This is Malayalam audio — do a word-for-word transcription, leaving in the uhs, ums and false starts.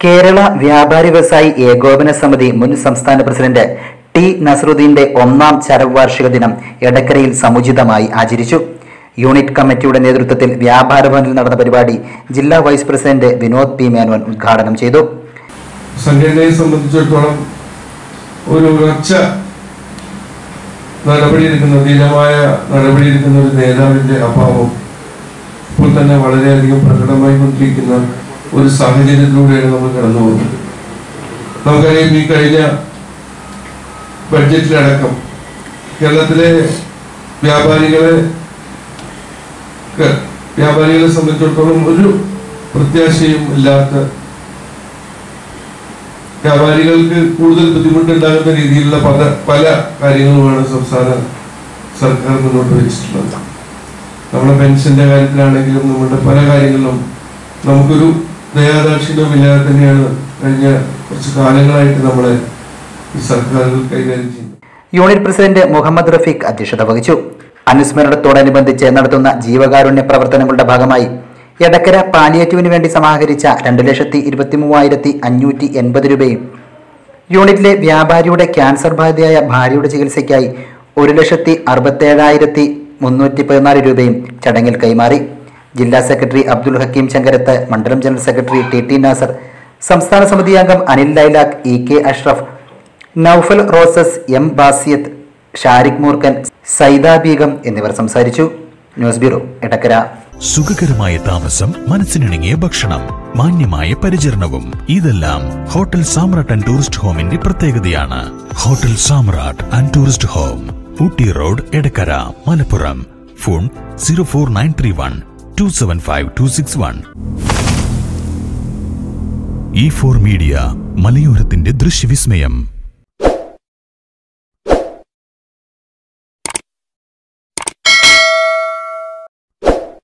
കേരള വ്യാപാരി വ്യവസായി ഏകോപന സമിതി മുൻ സംസ്ഥാന പ്രസിഡന്റ് ടി നസറുദ്ദീന്റെ ഒന്നാം ചരമവാർഷിക ദിനം എടക്കരയിൽ സമുചിതമായി ആചരിച്ചു. യൂണിറ്റ് കമ്മിറ്റിയുടെ നേതൃത്വത്തിൽ വ്യാപാര ഭവനിൽ നടന്ന പരിപാടി ജില്ലാ vice president Vinod P Menon ഉദ്ഘാടനം ചെയ്തു. സംഘടനയെ സംബന്ധിച്ചിടത്തോളം ഒരു ഉറച്ച നടപടിയെടുക്കുന്ന ധീരമായ നടപടിയെടുക്കുന്ന ഒരു നേതാവിന്റെ അഭാവം ഇപ്പോൾ തന്നെ വളരെയധികം പ്രകടമായി കൊണ്ടിരിക്കുന്ന ഒരു സാഹചര്യത്തിലൂടെയാണ് നമ്മൾ കടന്നു പോകുന്നത്. നമുക്കറിയാം, ഈ കഴിഞ്ഞ ബഡ്ജറ്റിലടക്കം കേരളത്തിലെ വ്യാപാരികളെ വ്യാപാരികളെ സംബന്ധിച്ചിടത്തോളം ഒരു പ്രത്യാശയും ഇല്ലാത്ത, വ്യാപാരികൾക്ക് കൂടുതൽ ബുദ്ധിമുട്ടുണ്ടാകുന്ന രീതിയിലുള്ള പല പല കാര്യങ്ങളുമാണ് സംസ്ഥാന സർക്കാർ മുന്നോട്ട് വെച്ചിട്ടുള്ളത്. നമ്മുടെ പെൻഷന്റെ കാര്യത്തിലാണെങ്കിലും നമ്മുടെ പല കാര്യങ്ങളിലും നമുക്കൊരു ദയാദാക്ഷിണ്യമില്ലാതെ തന്നെയാണ് കഴിഞ്ഞ കുറച്ച് കാലങ്ങളായിട്ട് നമ്മളെ ഈ സർക്കാരുകൾ കൈകാര്യം ചെയ്യുന്നത്. യൂണിറ്റ് പ്രസിഡന്റ് മുഹമ്മദ് റഫീഖ് അധ്യക്ഷത വഹിച്ചു. അനുസ്മരണത്തോടനുബന്ധിച്ച് നടത്തുന്ന ജീവകാരുണ്യ പ്രവർത്തനങ്ങളുടെ ഭാഗമായി എടക്കര പാലിയേറ്റീവിന് വേണ്ടി സമാഹരിച്ച രണ്ട് ലക്ഷത്തി ഇരുപത്തി മൂവായിരത്തി അഞ്ഞൂറ്റി എൺപത് രൂപയും യൂണിറ്റിലെ വ്യാപാരിയുടെ ക്യാൻസർ ബാധിതയായ ഭാര്യയുടെ ചികിത്സയ്ക്കായി ഒരു ലക്ഷത്തി അറുപത്തേഴായിരത്തി മുന്നൂറ്റി പതിനാല് രൂപയും ചടങ്ങിൽ കൈമാറി. ജില്ലാ സെക്രട്ടറി അബ്ദുൽ ഹക്കീം ചങ്കരത്ത്, മണ്ഡലം general secretary T T Nasar, സംസ്ഥാന സമിതി അംഗം Anil Lailakh, E K Ashraf, Noufal Roses, M Basiyath, Shariq Moorkkan, Saida Begum എന്നിവർ സംസാരിച്ചു. News bureau, Edakkara. സുഖകരമായ താമസം, മനസ്സിനിണങ്ങിയ ഭക്ഷണം, മാന്യമായ പരിചരണവും ഇതെല്ലാം ഹോട്ടൽ സാമ്രാട്ട് ആൻഡ് ടൂറിസ്റ്റ് ഹോമിന്റെ പ്രത്യേകതയാണ്. Hotel Samrat and tourist home, Ooty road, Edakkara, Malappuram. Phone zero four nine three one two seven five two six one. E four media, മലയോരത്തിന്റെ ദൃശ്യവിസ്മയം.